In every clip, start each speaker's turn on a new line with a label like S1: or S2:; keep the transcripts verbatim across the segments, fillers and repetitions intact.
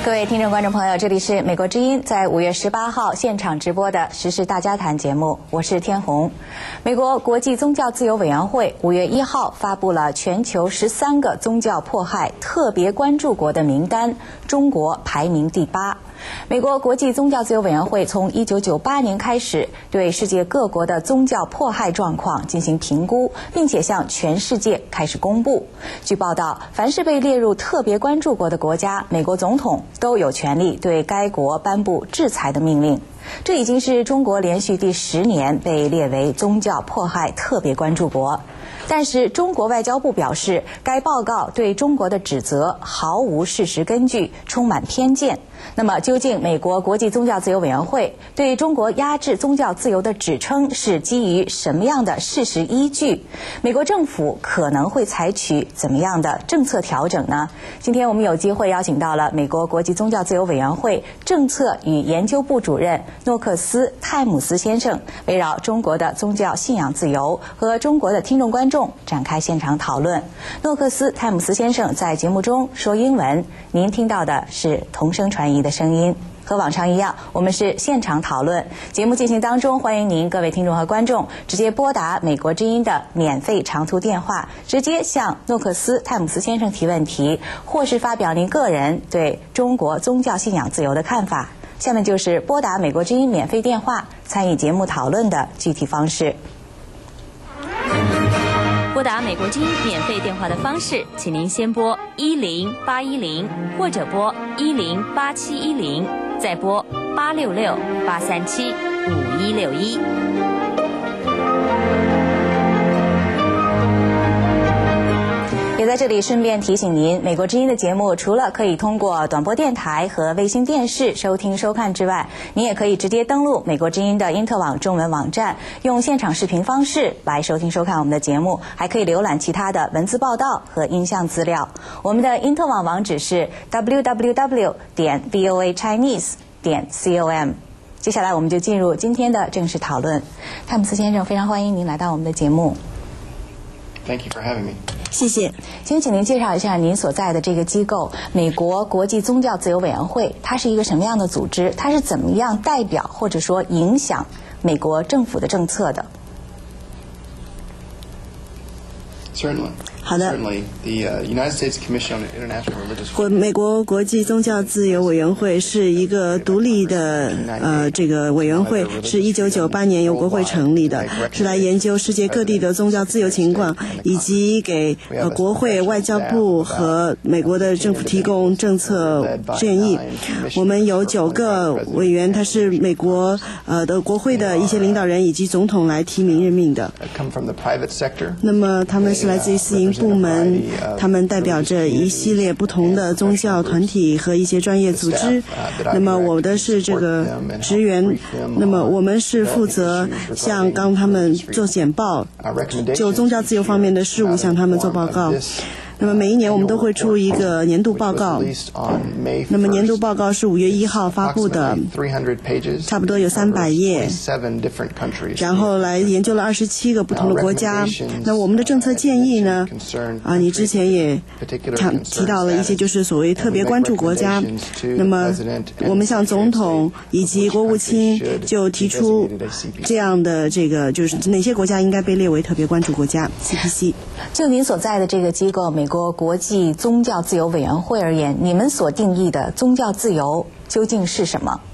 S1: 各位听众观众朋友，这里是美国之音在五月十八号现场直播的时事大家谈节目，我是天虹。美国国际宗教自由委员会五月一号发布了全球十三个宗教迫害特别关注国的名单，中国排名第八。美国国际宗教自由委员会从一九九八年开始对世界各国的宗教迫害状况进行评估，并且向全世界开始公布。据报道，凡是被列入特别关注国的国家，美国总统都有权利对该国颁布制裁的命令。这已经是中国连续第十年被列为宗教迫害特别关注国。但是中国外交部表示，该报告对中国的指责毫无事实根据，充满偏见。那么究竟美国国际宗教自由委员会对中国压制宗教自由的指称是基于什么样的事实依据？美国政府可能会采取怎么样的政策调整呢？今天我们有机会邀请到了美国国际宗教自由委员会政策与研究部主任诺克斯·泰姆斯先生，围绕中国的宗教信仰自由和中国的听众观众展开现场讨论。诺克斯·泰姆斯先生在节目中说英文，您听到的是同声传译的声音。和往常一样，我们是现场讨论。节目进行当中，欢迎您各位听众和观众直接拨打美国之音的免费长途电话，直接向诺克斯·泰姆斯先生提问题，或是发表您个人对中国宗教信仰自由的看法。下面就是拨打美国之音免费电话参与节目讨论的具体方式。
S2: 拨打美国之音免费电话的方式，请您先拨一零八一零，或者拨一零八七一零，再拨八六六八三七五一六一。
S1: 也在这里顺便提醒您，美国之音的节目除了可以通过短波电台和卫星电视收听收看之外，您也可以直接登录美国之音的因特网中文网站，用现场视频方式来收听收看我们的节目，还可以浏览其他的文字报道和音像资料。我们的因特网网址是 double-u double-u double-u 点 v o a chinese 点 com。接下来我们就进入今天的正式讨论。泰姆斯先生，非常欢迎您来到我们的节目。
S3: Thank you for having me.
S1: 谢谢。先请您介绍一下您所在的这个机构——美国国际宗教自由委员会，它是一个什么样的组织？它是怎么样代表或者说影响美国政府的政策的？
S3: Certainly.
S4: 好的。国美国国际宗教自由委员会是一个独立的呃这个委员会，是一九九八年由国会成立的，是来研究世界各地的宗教自由情况，以及给呃国会、外交部和美国的政府提供政策建议。我们有九个委员，他是美国呃的国会的一些领导人以及总统来提名任命的。那么他们是来自于私营部门，他们代表着一系列不同的宗教团体和一些专业组织。那么我的是这个职员，那么我们是负责向刚他们做简报，就宗教自由方面的事务向他们做报告。那么每一年我们都会出一个年度报告，那么年度报告是五月一号发布的，差不多有三百页，然后来研究了二十七个不同的国家。那我们的政策建议呢，啊，你之前也提到了一些就是所谓特别关注国家。那么我们向总统以及国务卿就提出这样的这个就是哪些国家应该被列为特别关注国家 C P C。
S1: 就您所在的这个机构美国国际宗教自由委员会而言，你们所定义的宗教自由究竟是什么？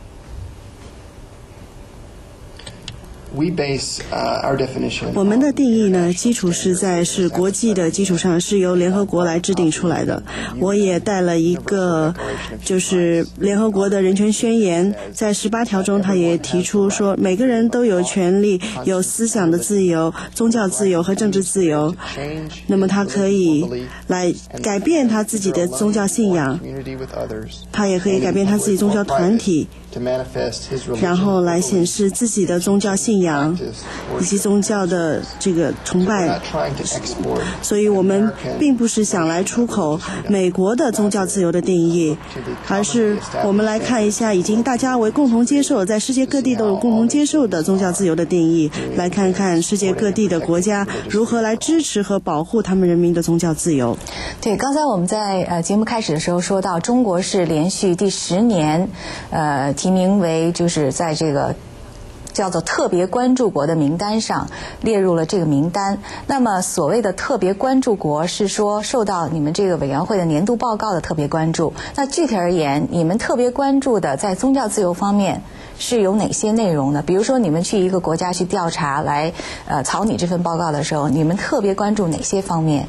S4: 我们的定义呢，基础是在是国际的基础上，是由联合国来制定出来的。我也带了一个就是联合国的人权宣言，在十八条中，他也提出说，每个人都有权利有思想的自由、宗教自由和政治自由。那么他可以来改变他自己的宗教信仰，他也可以改变他自己宗教团体，然后来显示自己的宗教信仰信仰以及宗教的这个崇拜，所以我们并不是想来出口美国的宗教自由的定义，而是我们来看一下已经大家为共同接受，在世界各地都有共同接受的宗教自由的定义，来看看世界各地的国家如何来支持和保护他们人民的宗教自由。
S1: 对，刚才我们在呃节目开始的时候说到，中国是连续第十年呃提名为就是在这个叫做特别关注国的名单上列入了这个名单。那么所谓的特别关注国是说受到你们这个委员会的年度报告的特别关注。那具体而言，你们特别关注的在宗教自由方面是有哪些内容呢？比如说你们去一个国家去调查来呃草拟这份报告的时候，你们特别关注哪些方面？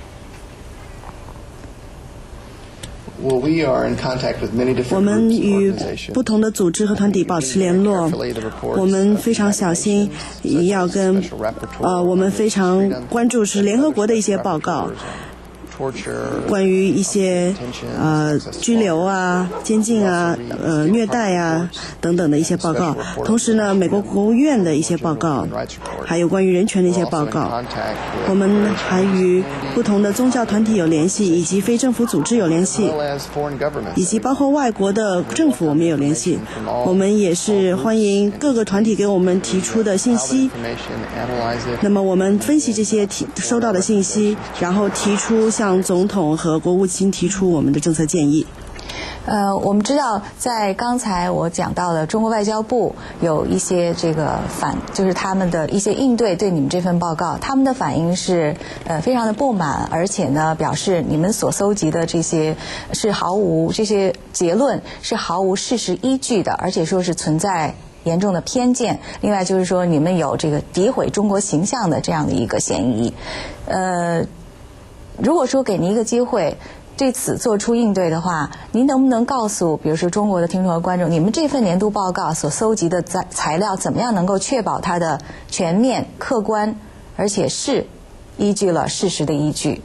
S4: 我们与不同的组织和团体保持联络，我们非常小心，要跟呃，我们非常关注是联合国的一些报告，关于一些呃拘留啊、监禁啊、呃虐待啊等等的一些报告，同时呢，美国国务院的一些报告，还有关于人权的一些报告。我们还与不同的宗教团体有联系，以及非政府组织有联系，以及包括外国的政府我们也有联系。我们也是欢迎各个团体给我们提出的信息，那么我们分析这些提收到的信息，然后提出向总统和国务卿提出我们的政策建议。
S1: 呃，我们知道，在刚才我讲到的中国外交部有一些这个反，就是他们的一些应对对你们这份报告，他们的反应是呃非常的不满，而且呢表示你们所搜集的这些是毫无这些结论是毫无事实依据的，而且说是存在严重的偏见。另外就是说你们有这个诋毁中国形象的这样的一个嫌疑。呃，如果说给您一个机会对此做出应对的话，您能不能告诉比如说中国的听众和观众，你们这份年度报告所搜集的材料怎么样能够确保它的全面客观，而且是依据了事实的依据？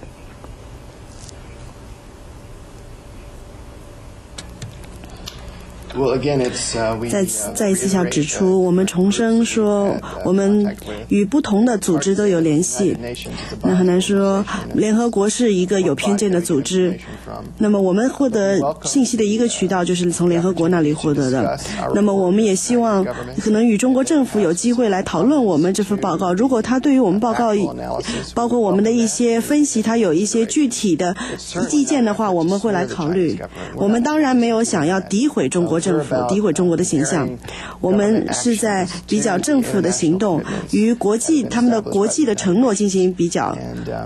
S4: 再次再一次要指出，我们重申说，我们与不同的组织都有联系。那很难说联合国是一个有偏见的组织，那么我们获得信息的一个渠道就是从联合国那里获得的。那么我们也希望可能与中国政府有机会来讨论我们这份报告，如果他对于我们报告包括我们的一些分析，他有一些具体的意见的话，我们会来考虑。我们当然没有想要诋毁中国政府，诋毁中国的形象，我们是在比较政府的行动与国际他们的国际的承诺进行比较。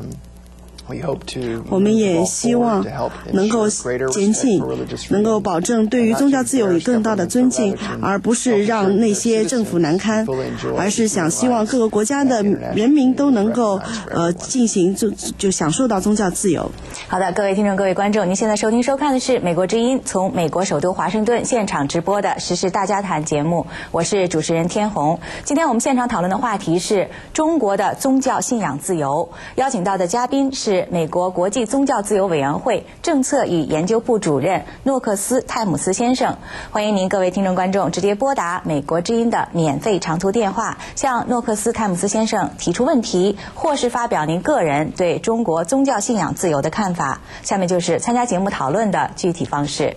S4: 我们也希望能够减轻，能够保证对于宗教自由有更大的尊敬，而不是让那些政府难堪，而是想希望各个国家的人民都能够呃进行就就享受到宗教自由。
S1: 好的，各位听众各位观众，您现在收听收看的是美国之音从美国首都华盛顿现场直播的时事大家谈节目，我是主持人天虹。今天我们现场讨论的话题是中国的宗教信仰自由，邀请到的嘉宾是美国国际宗教自由委员会政策与研究部主任诺克斯·泰姆斯先生。欢迎您各位听众观众直接拨打美国之音的免费长途电话，向诺克斯·泰姆斯先生提出问题，或是发表您个人对中国宗教信仰自由的看法。下面就是参加节目讨论的具体方式。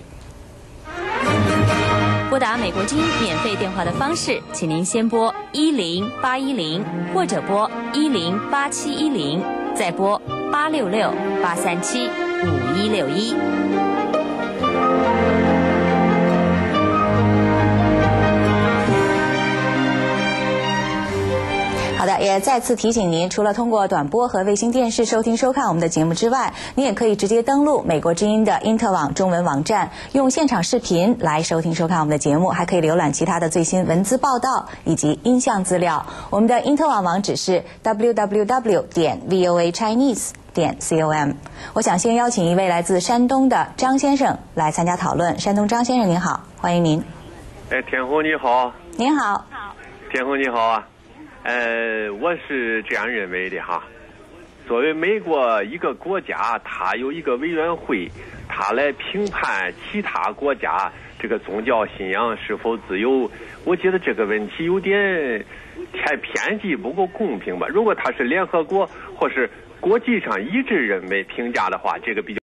S2: 拨打美国之音免费电话的方式，请您先拨一零八一零，或者拨一零八七一零，再拨八六六八三七五一六一。
S1: 好的，也再次提醒您，除了通过短波和卫星电视收听收看我们的节目之外，您也可以直接登录美国之音的因特网中文网站，用现场视频来收听收看我们的节目，还可以浏览其他的最新文字报道以及音像资料。我们的因特网网址是 w w w 点 v o a chinese 点 com。我想先邀请一位来自山东的张先生来参加讨论。山东张先生您好，欢迎您。
S5: 哎，天虹你好。
S1: 您好。
S5: 天虹你好啊。呃，我是这样认为的哈， 作为美国一个国家，它有一个委员会，它来评判其他国家这个宗教信仰是否自由。我觉得这个问题有点太偏激，不够公平吧。如果它是联合国或是国际上一致认为评价的话，这个比较